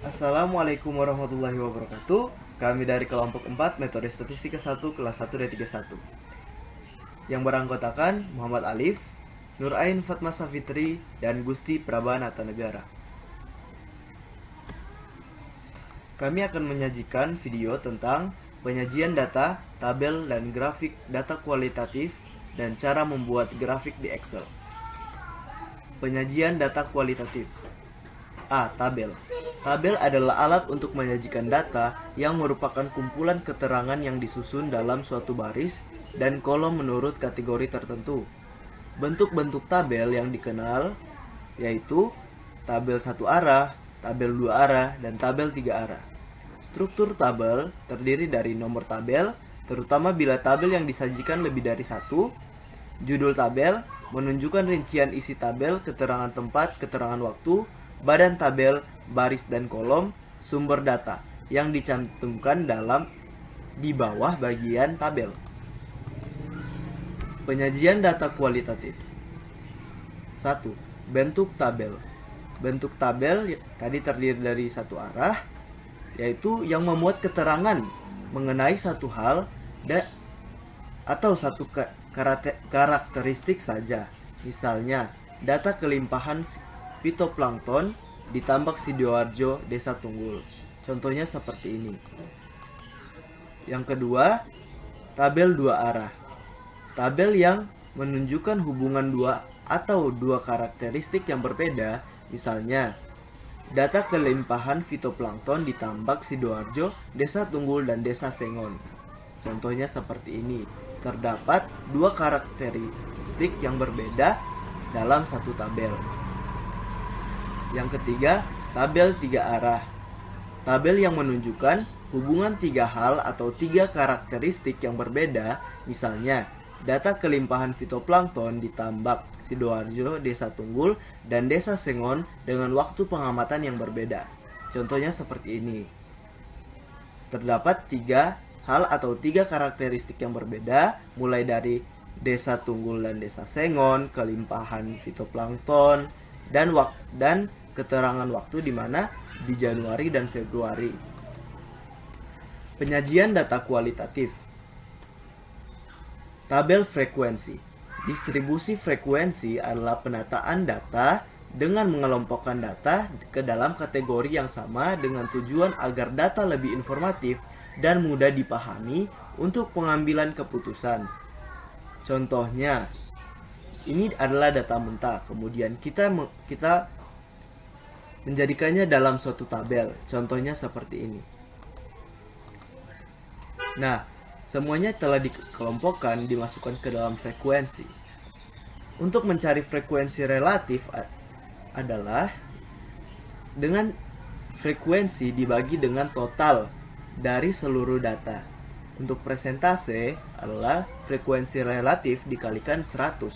Assalamualaikum warahmatullahi wabarakatuh. Kami dari kelompok 4 metode statistika 1 kelas 1 D31 yang beranggotakan Muhammad Alif, Nurain Fatma Safitri, dan Gusti Prabanata Negara. Kami akan menyajikan video tentang penyajian data, tabel, dan grafik data kualitatif dan cara membuat grafik di Excel. Penyajian data kualitatif. A. Tabel. Tabel adalah alat untuk menyajikan data yang merupakan kumpulan keterangan yang disusun dalam suatu baris dan kolom menurut kategori tertentu. Bentuk-bentuk tabel yang dikenal yaitu tabel satu arah, tabel dua arah, dan tabel tiga arah. Struktur tabel terdiri dari nomor tabel, terutama bila tabel yang disajikan lebih dari satu, judul tabel, menunjukkan rincian isi tabel, keterangan tempat, keterangan waktu, badan tabel, baris dan kolom, sumber data yang dicantumkan di bawah bagian tabel. Penyajian data kualitatif. 1. Bentuk tabel. Bentuk tabel tadi terdiri dari satu arah, yaitu yang memuat keterangan mengenai satu hal atau satu karakteristik saja. Misalnya, data kelimpahan fitoplankton di Tambak Sidoarjo, Desa Tunggul. Contohnya seperti ini. Yang kedua, tabel dua arah. Tabel yang menunjukkan hubungan dua atau dua karakteristik yang berbeda. Misalnya, data kelimpahan fitoplankton di Tambak Sidoarjo, Desa Tunggul, dan Desa Sengon. Contohnya seperti ini. Terdapat dua karakteristik yang berbeda dalam satu tabel. Yang ketiga, tabel tiga arah. Tabel yang menunjukkan hubungan tiga hal atau tiga karakteristik yang berbeda, misalnya data kelimpahan fitoplankton di Tambak Sidoarjo, Desa Tunggul, dan Desa Sengon dengan waktu pengamatan yang berbeda. Contohnya seperti ini. Terdapat tiga hal atau tiga karakteristik yang berbeda, mulai dari Desa Tunggul dan Desa Sengon, kelimpahan fitoplankton, dan keterangan waktu di mana di Januari dan Februari. Penyajian data kualitatif. Tabel frekuensi. Distribusi frekuensi adalah penataan data dengan mengelompokkan data ke dalam kategori yang sama dengan tujuan agar data lebih informatif dan mudah dipahami untuk pengambilan keputusan. Contohnya, ini adalah data mentah, kemudian kita menjadikannya dalam suatu tabel. Contohnya seperti ini. Nah, semuanya telah dikelompokkan, dimasukkan ke dalam frekuensi. Untuk mencari frekuensi relatif adalah dengan frekuensi dibagi dengan total dari seluruh data. Untuk persentase adalah frekuensi relatif dikalikan 100.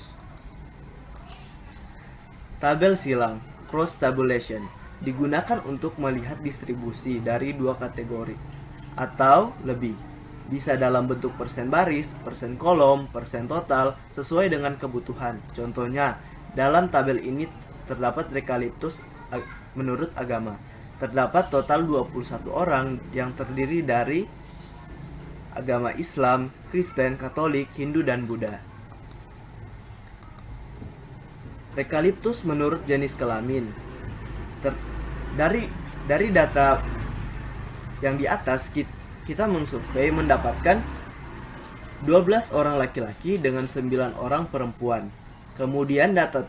Tabel silang, cross tabulation, digunakan untuk melihat distribusi dari dua kategori atau lebih. Bisa dalam bentuk persen baris, persen kolom, persen total, sesuai dengan kebutuhan. Contohnya, dalam tabel ini terdapat Eukaliptus menurut agama. Terdapat total 21 orang yang terdiri dari agama Islam, Kristen, Katolik, Hindu, dan Buddha. Eukaliptus menurut jenis kelamin. Dari data yang di atas, kita mensurvei mendapatkan 12 orang laki-laki dengan 9 orang perempuan. Kemudian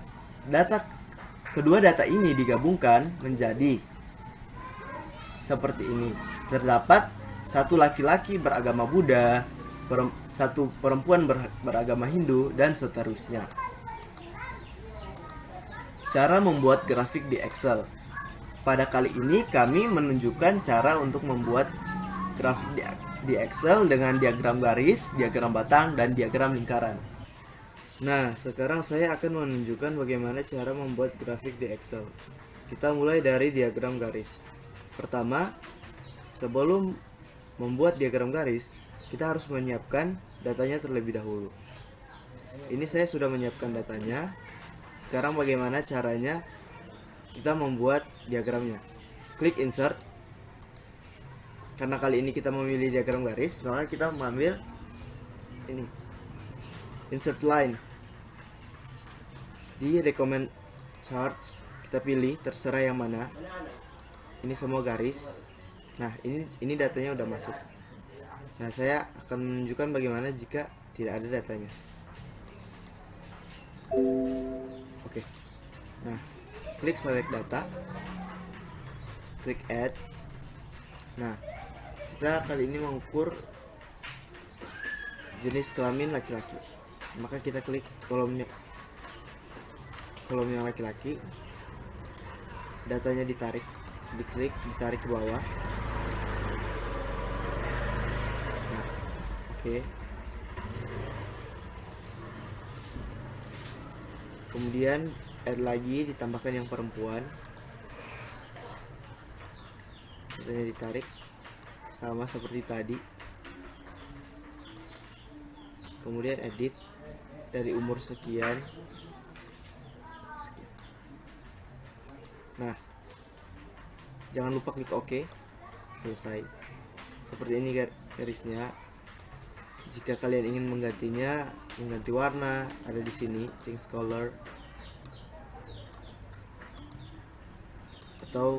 kedua data ini digabungkan menjadi seperti ini. Terdapat satu laki-laki beragama Buddha, satu perempuan beragama Hindu, dan seterusnya. Cara membuat grafik di Excel. Pada kali ini kami menunjukkan cara untuk membuat grafik di Excel dengan diagram garis, diagram batang, dan diagram lingkaran. Nah, sekarang saya akan menunjukkan bagaimana cara membuat grafik di Excel. Kita mulai dari diagram garis. Pertama, sebelum membuat diagram garis, kita harus menyiapkan datanya terlebih dahulu. Ini saya sudah menyiapkan datanya. Sekarang bagaimana caranya kita membuat diagramnya? Klik insert, karena kali ini kita memilih diagram garis, maka kita mengambil ini insert line di recommend charts. Kita pilih terserah yang mana. Ini semua garis. Nah, ini datanya udah masuk. Nah, saya akan menunjukkan bagaimana jika tidak ada datanya. Oke. Nah, klik select data, klik add. Nah, kita kali ini mengukur jenis kelamin laki-laki, maka kita klik kolomnya laki-laki, datanya ditarik, ditarik ke bawah. Nah, oke. Kemudian add lagi, ditambahkan yang perempuan, datanya ditarik sama seperti tadi. Kemudian edit dari umur sekian. Nah, jangan lupa klik OK. Selesai. Seperti ini garisnya. Jika kalian ingin menggantinya, mengganti warna, ada di sini change color, atau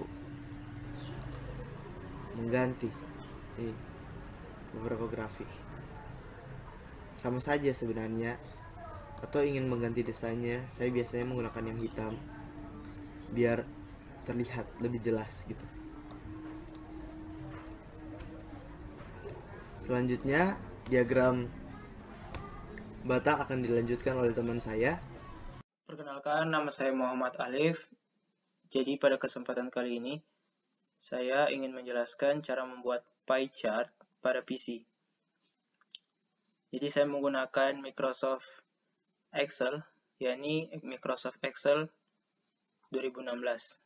mengganti beberapa grafik, sama saja sebenarnya. Atau ingin mengganti desainnya, saya biasanya menggunakan yang hitam biar terlihat lebih jelas gitu. Selanjutnya diagram batang akan dilanjutkan oleh teman saya. Perkenalkan, nama saya Muhammad Alif. Jadi pada kesempatan kali ini saya ingin menjelaskan cara membuat pie chart pada PC. Jadi saya menggunakan Microsoft Excel, yakni Microsoft Excel 2016.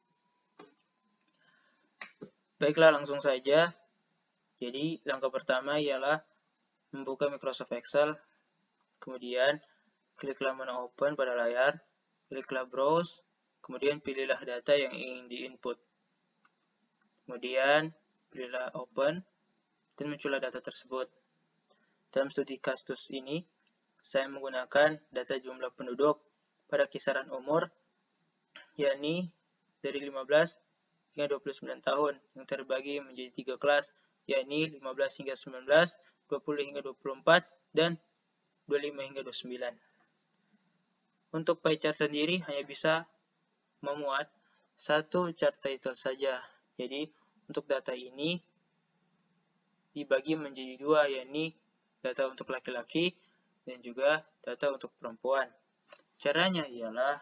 Baiklah, langsung saja. Jadi langkah pertama ialah membuka Microsoft Excel, kemudian kliklah menu open pada layar, kliklah browse, kemudian pilihlah data yang ingin diinput. Kemudian pilihlah open, dan muncullah data tersebut. Dalam studi kasus ini, saya menggunakan data jumlah penduduk pada kisaran umur, yakni dari 15 hingga 29 tahun, yang terbagi menjadi 3 kelas, yakni 15 hingga 19, 20 hingga 24, dan 25 hingga 29. Untuk pie chart sendiri hanya bisa memuat satu chart title saja. Jadi untuk data ini dibagi menjadi dua, yakni data untuk laki-laki dan juga data untuk perempuan. Caranya ialah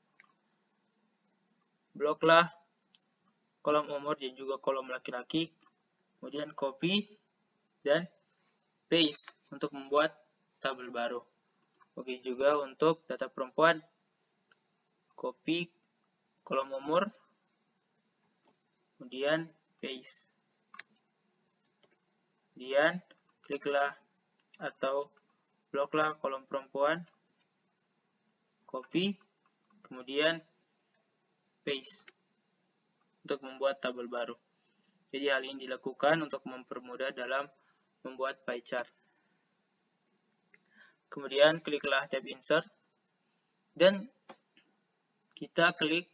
bloklah kolom umur dan juga kolom laki-laki, kemudian copy dan paste untuk membuat tabel baru. Oke, juga untuk data perempuan, copy kolom umur, kemudian paste. Kemudian kliklah atau bloklah kolom perempuan, copy, kemudian paste untuk membuat tabel baru. Jadi hal ini dilakukan untuk mempermudah dalam membuat pie chart. Kemudian kliklah tab insert dan kita klik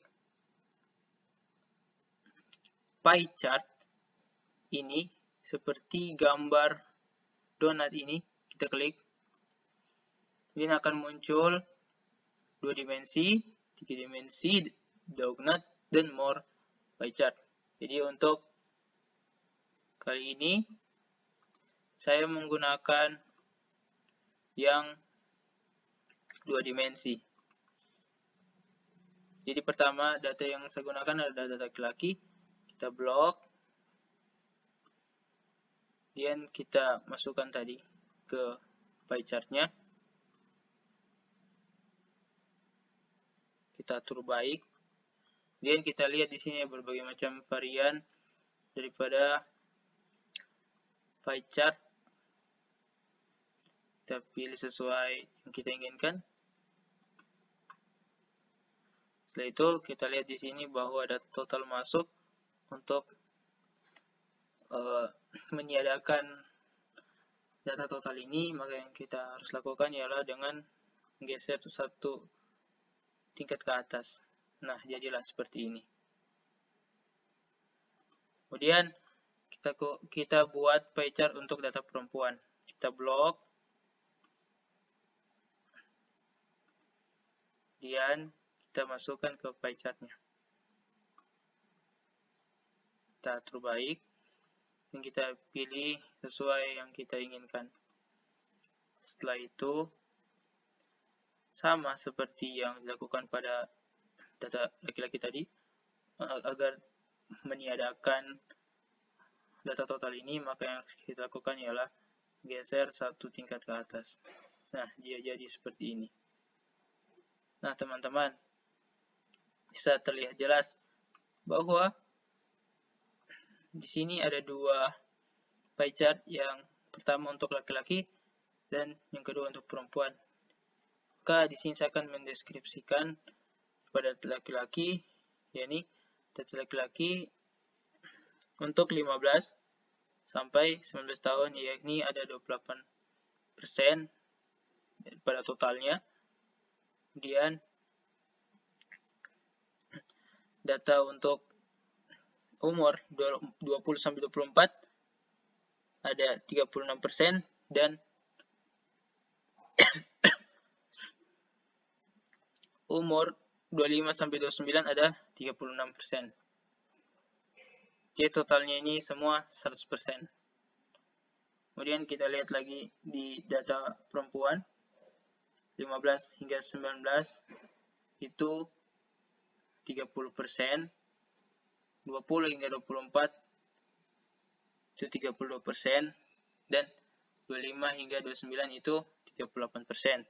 pie chart ini seperti gambar donat ini, kita klik. Ini akan muncul 2 dimensi, 3 dimensi, donut, dan more pie chart. Jadi untuk kali ini saya menggunakan yang 2 dimensi. Jadi pertama data yang saya gunakan adalah data laki-laki. Kita blok, kemudian kita masukkan tadi ke pie chartnya. Kita atur baik. Kemudian kita lihat di sini berbagai macam varian daripada pie chart. Kita pilih sesuai yang kita inginkan. Setelah itu kita lihat di sini bahwa ada total masuk untuk meniadakan data total ini, maka yang kita harus lakukan ialah dengan geser satu tingkat ke atas. Nah, jadilah seperti ini. Kemudian kita buat pie chart untuk data perempuan. Kita blok, kemudian kita masukkan ke pie chartnya. Kita atur baik, dan kita pilih sesuai yang kita inginkan. Setelah itu, sama seperti yang dilakukan pada data laki-laki tadi, agar meniadakan data total ini, maka yang harus kita lakukan ialah geser satu tingkat ke atas. Nah, dia jadi seperti ini. Nah, teman-teman, bisa terlihat jelas bahwa di sini ada dua pie chart, yang pertama untuk laki-laki dan yang kedua untuk perempuan. Maka di sini saya akan mendeskripsikan pada laki-laki, yakni data laki-laki untuk 15 sampai 19 tahun, yakni ada 28% pada totalnya. Kemudian data untuk umur 20 sampai 24 ada 36%, dan umur 25 sampai 29 ada 36%. Oke, totalnya ini semua 100%. Kemudian kita lihat lagi di data perempuan 15 hingga 19 itu 30%, 20 hingga 24 itu 32%, dan 25 hingga 29 itu 38%.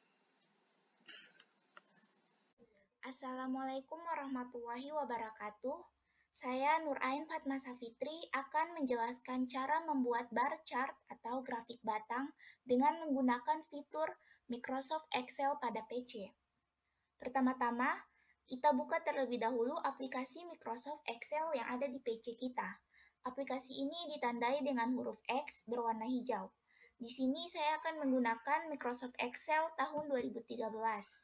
Assalamualaikum warahmatullahi wabarakatuh. Saya Nurain Fatma Safitri akan menjelaskan cara membuat bar chart atau grafik batang dengan menggunakan fitur Microsoft Excel pada PC. Pertama-tama, kita buka terlebih dahulu aplikasi Microsoft Excel yang ada di PC kita. Aplikasi ini ditandai dengan huruf X berwarna hijau. Di sini saya akan menggunakan Microsoft Excel tahun 2013.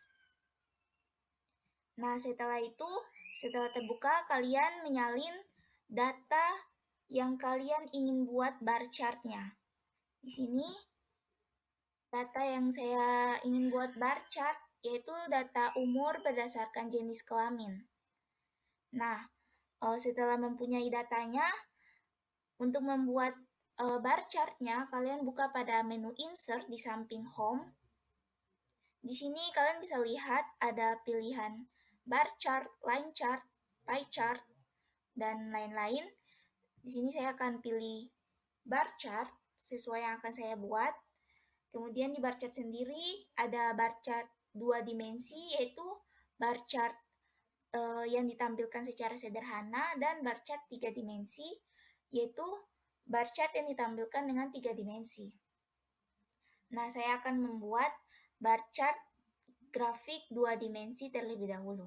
Nah, setelah itu, setelah terbuka, kalian menyalin data yang kalian ingin buat bar chart-nya. Di sini, data yang saya ingin buat bar chart yaitu data umur berdasarkan jenis kelamin. Nah, setelah mempunyai datanya, untuk membuat bar chart-nya, kalian buka pada menu Insert di samping Home. Di sini kalian bisa lihat ada pilihan bar chart, line chart, pie chart, dan lain-lain. Di sini saya akan pilih bar chart sesuai yang akan saya buat. Kemudian di bar chart sendiri ada bar chart 2 dimensi, yaitu bar chart yang ditampilkan secara sederhana, dan bar chart 3 dimensi, yaitu bar chart yang ditampilkan dengan 3 dimensi. Nah, saya akan membuat bar chart grafik 2 dimensi terlebih dahulu.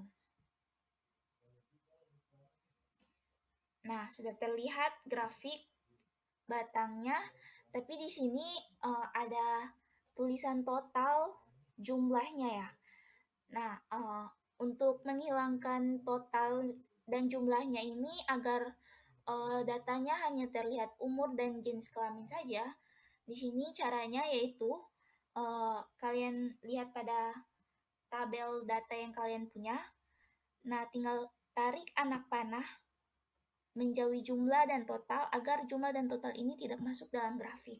Nah, sudah terlihat grafik batangnya, tapi di sini ada tulisan total jumlahnya ya. Nah, untuk menghilangkan total dan jumlahnya ini agar datanya hanya terlihat umur dan jenis kelamin saja, di sini caranya yaitu kalian lihat pada tabel data yang kalian punya. Nah, tinggal tarik anak panah menjauhi jumlah dan total agar jumlah dan total ini tidak masuk dalam grafik.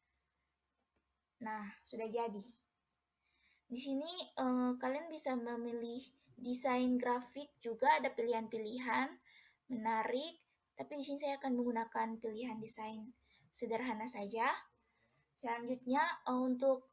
Nah, sudah jadi. Di sini kalian bisa memilih desain grafik juga, ada pilihan-pilihan menarik, tapi di sini saya akan menggunakan pilihan desain sederhana saja. Selanjutnya untuk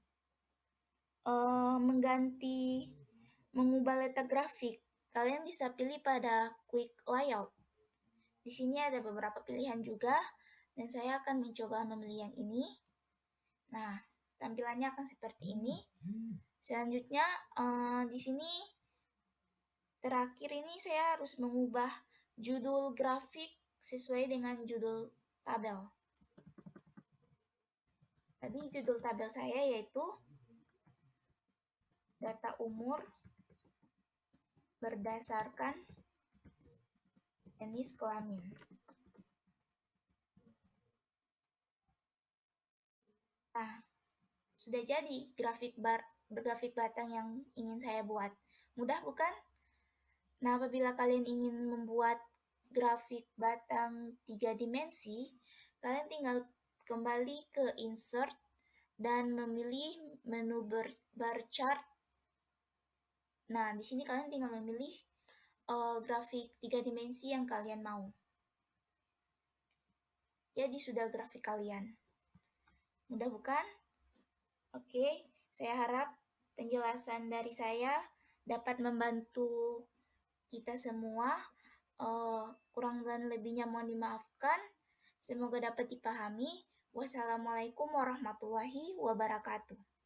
mengubah letak grafik, kalian bisa pilih pada Quick Layout. Di sini ada beberapa pilihan juga, dan saya akan mencoba memilih yang ini. Nah, tampilannya akan seperti ini. Selanjutnya, di sini terakhir ini saya harus mengubah judul grafik sesuai dengan judul tabel. Tadi judul tabel saya yaitu data umur berdasarkan jenis kelamin. Nah, sudah jadi grafik batang yang ingin saya buat. Mudah bukan? Nah, apabila kalian ingin membuat grafik batang 3 dimensi, kalian tinggal kembali ke insert dan memilih menu bar chart. Nah, di sini kalian tinggal memilih grafik 3 dimensi yang kalian mau. Jadi sudah grafik kalian. Mudah bukan? Oke, saya harap penjelasan dari saya dapat membantu kita semua. Kurang dan lebihnya mohon dimaafkan. Semoga dapat dipahami. Wassalamualaikum warahmatullahi wabarakatuh.